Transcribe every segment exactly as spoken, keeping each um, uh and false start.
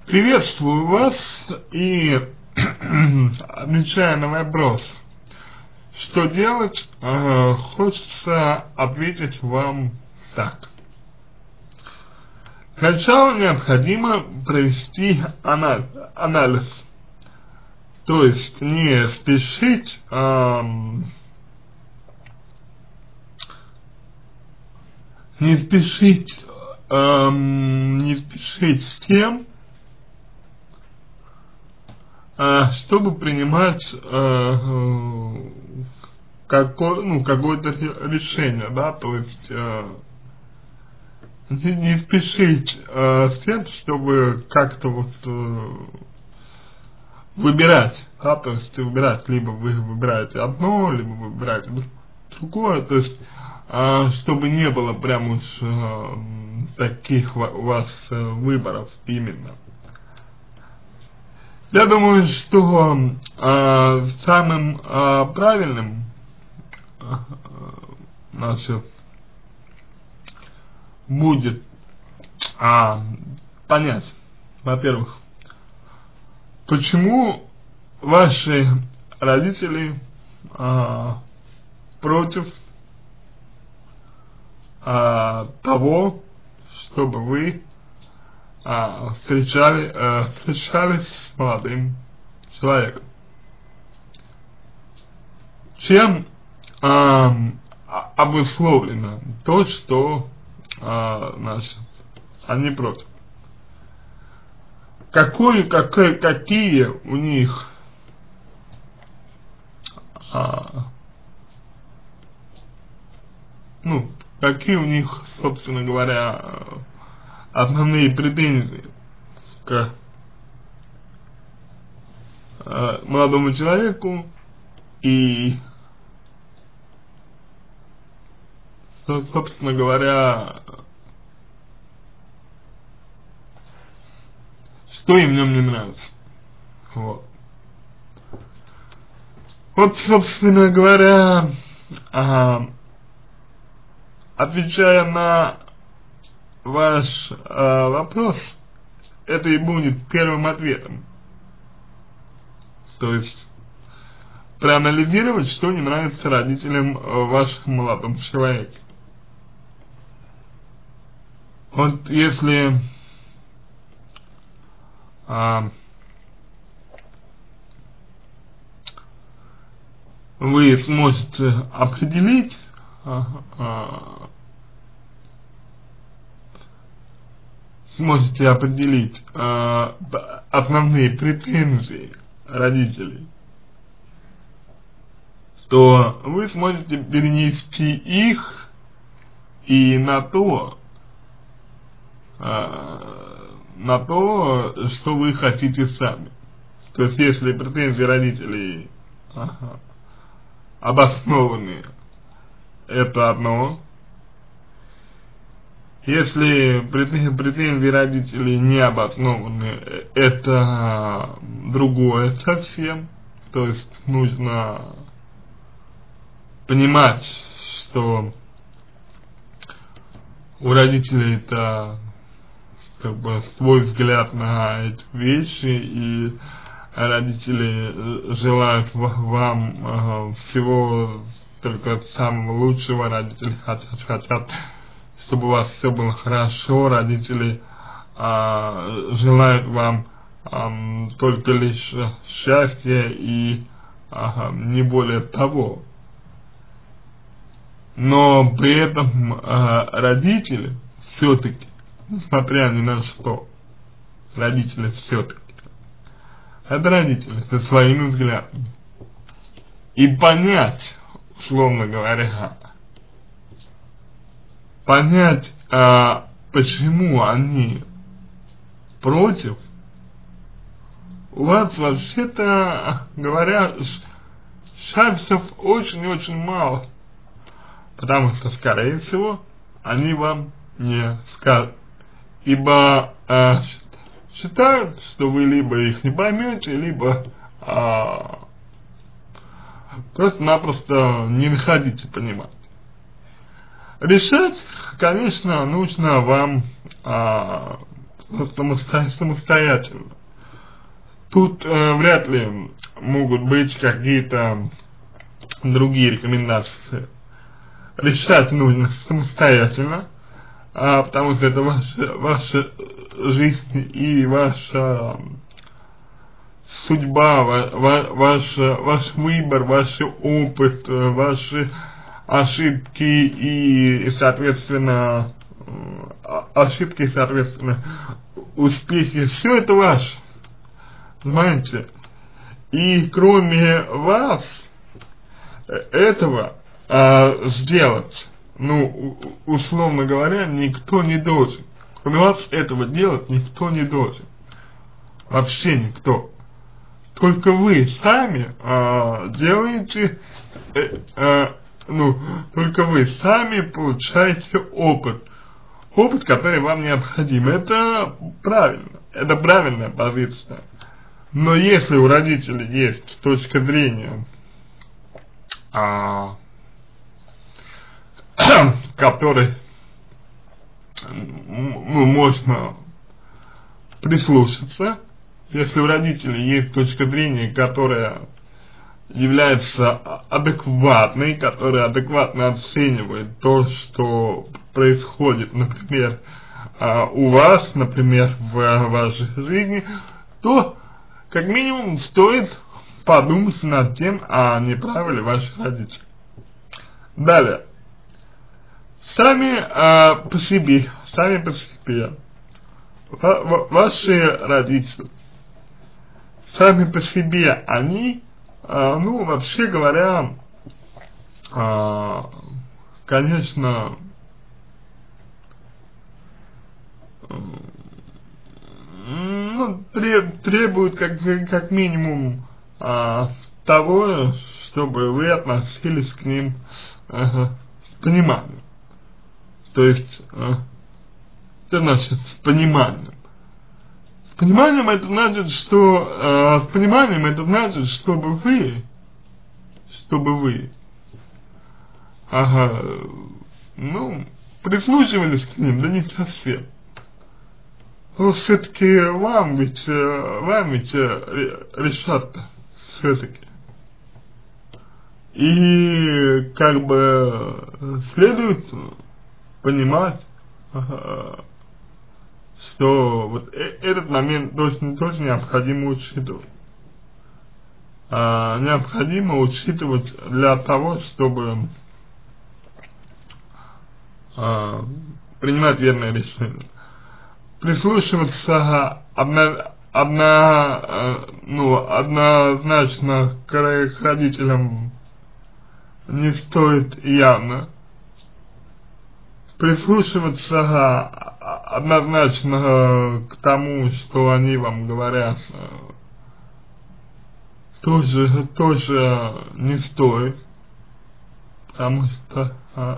Приветствую вас и отвечая на вопрос, что делать, э, хочется ответить вам так. Сначала необходимо провести анализ, анализ то есть не спешить эм, не спешить эм, не спешить с тем, чтобы принимать э, какое, ну, какое-то решение, да, то есть э, не, не спешить э, с тем, чтобы как-то вот э, выбирать, да, то есть выбирать, либо вы выбираете одно, либо вы выбираете другое, то есть э, чтобы не было прям уж э, таких у вас э, выборов именно. Я думаю, что э, самым э, правильным э, значит, будет э, понять, во-первых, почему ваши родители э, против э, того, чтобы вы А, встречали, а, встречались с молодым человеком. Чем а, обусловлено то, что а, значит, они против? Какой, какой, какие у них а, ну, какие у них, собственно говоря, основные претензии к э, молодому человеку и, собственно говоря, что им в нем не нравится. Вот, вот собственно говоря, ага, отвечая на ваш э, вопрос, это и будет первым ответом. То есть проанализировать, что не нравится родителям э, вашего молодого человека. Вот если э, вы сможете определить э, э, сможете определить э, основные претензии родителей, то вы сможете перенести их и на то, э, на то, что вы хотите сами. То есть, если претензии родителей ага, обоснованы, это одно. Если претензии родителей не обоснованы, это другое совсем. То есть нужно понимать, что у родителей это как бы свой взгляд на эти вещи, и родители желают вам всего только самого лучшего, родители хотят, хотят чтобы у вас все было хорошо, родители а, желают вам а, только лишь счастья и а, не более того. Но при этом а, родители все-таки, несмотря ни на что, родители все-таки, это родители со своими взглядами. И понять, условно говоря, понять, а, почему они против, у вас вообще-то, говоря, шансов очень-очень мало, потому что, скорее всего, они вам не скажут, ибо а, считают, что вы либо их не поймете, либо а, просто-напросто не хотите понимать. Решать, конечно, нужно вам а, самосто, самостоятельно. Тут э, вряд ли могут быть какие-то другие рекомендации. Решать нужно самостоятельно, а, потому что это ваша, ваша жизнь и ваша судьба, ва, ва, ваш, ваш выбор, ваш опыт, ваши ошибки и, соответственно, ошибки и, соответственно, успехи. Все это ваше, знаете. И кроме вас этого а, сделать, ну, условно говоря, никто не должен. Кроме вас этого делать никто не должен. Вообще никто. Только вы сами а, делаете, э, э, ну, только вы сами получаете опыт. Опыт, который вам необходим. Это правильно. Это правильная позиция. Но если у родителей есть точка зрения, а, которой, ну, можно прислушаться, если у родителей есть точка зрения, которая является адекватной, которая адекватно оценивает то, что происходит, например, у вас, например, в вашей жизни, то, как минимум, стоит подумать над тем, а не правы ли ваши родители. Далее. Сами а, по себе, сами по себе, ва ва ваши родители, сами по себе они, а, ну, вообще говоря, а, конечно, ну, треб, требуют как, как минимум а, того, чтобы вы относились к ним а, с пониманием. То есть, а, что значит с пониманием? С пониманием это значит, что а, с пониманием это значит, чтобы вы, чтобы вы, ага, ну, прислушивались к ним, да не совсем. Но все-таки вам ведь, вам ведь решат-то все-таки. И как бы следует понимать, что вот этот момент тоже, тоже необходимо учитывать. А, необходимо учитывать для того, чтобы а, принимать верное решение. Прислушиваться одна, одна, ну, однозначно к, к родителям не стоит явно. Прислушиваться однозначно к тому, что они вам говорят, тоже, тоже не стоит, потому что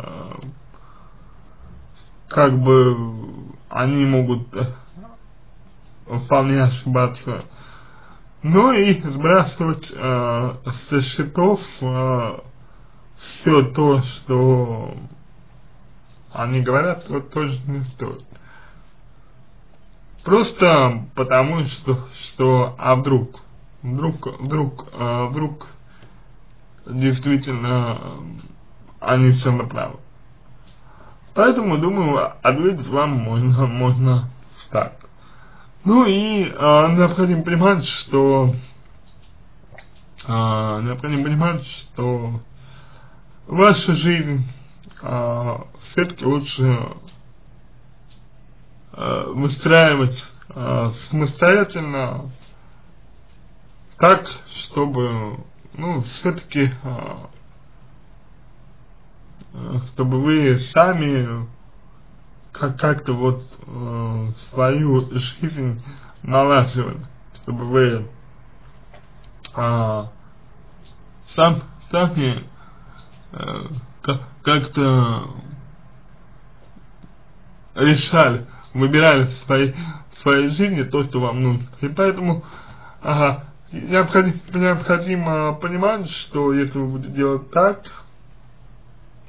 как бы они могут вполне ошибаться. Ну и сбрасывать э, со счетов э, все то, что они говорят, то тоже не стоит. Просто потому, что, что а вдруг, вдруг, вдруг, э, вдруг действительно они все направы. Поэтому, думаю, ответить вам можно, можно так. Ну и э, необходимо понимать, что э, необходимо понимать, что ваша жизнь э, все-таки лучше э, выстраивать э, самостоятельно, так, чтобы, ну, все-таки э, чтобы вы сами как- как-то вот э, свою жизнь налаживали, чтобы вы э, сам, сами э, как-то решали, выбирали в своей, в своей жизни то, что вам нужно. И поэтому ага, необходимо, необходимо понимать, что если вы будете делать так,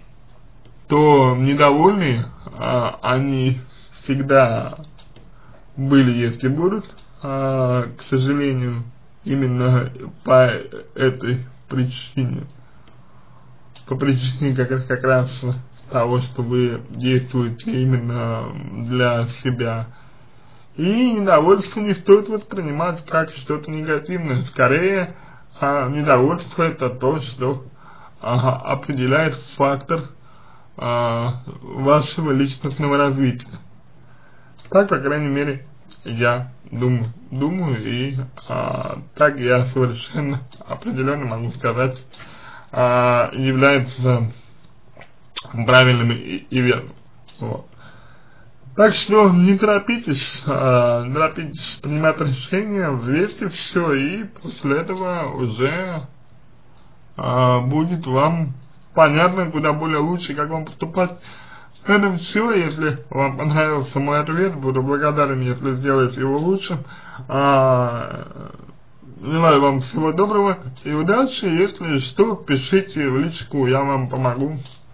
то недовольные, а, они всегда были, есть и будут, а, к сожалению, именно по этой причине, по причине как, как раз того, что вы действуете именно для себя. И недовольство не стоит воспринимать как что-то негативное, скорее а, недовольство это то, что а, определяет фактор а, вашего личностного развития. Так, по крайней мере, я думаю, думаю и а, так я совершенно определенно могу сказать, а, является правильным и, и верным. Вот. Так что не торопитесь, а, не торопитесь принимать решения, взвесьте все, и после этого уже а, будет вам понятно, куда более лучше, как вам поступать. Это все. Если вам понравился мой ответ, буду благодарен, если сделаете его лучше. А, желаю вам всего доброго и удачи. Если что, пишите в личку, я вам помогу